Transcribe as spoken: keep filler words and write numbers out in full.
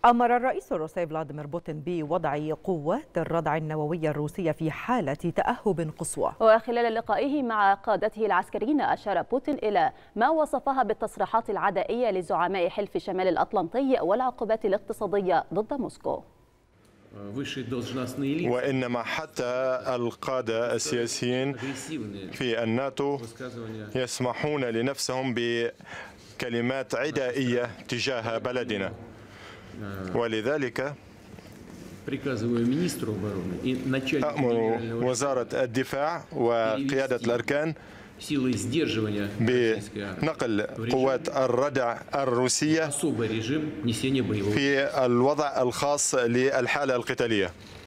أمر الرئيس الروسي فلاديمير بوتين بوضع قوات الردع النووية الروسية في حالة تأهب قصوى. وخلال لقائه مع قادته العسكريين أشار بوتين إلى ما وصفها بالتصريحات العدائية لزعماء حلف شمال الأطلنطي والعقوبات الاقتصادية ضد موسكو. وإنما حتى القادة السياسيين في الناتو يسمحون لنفسهم بكلمات عدائية تجاه بلدنا، ولذلك أأمر وزارة الدفاع وقيادة الأركان بنقل قوات الردع الروسية في الوضع الخاص للحالة القتالية.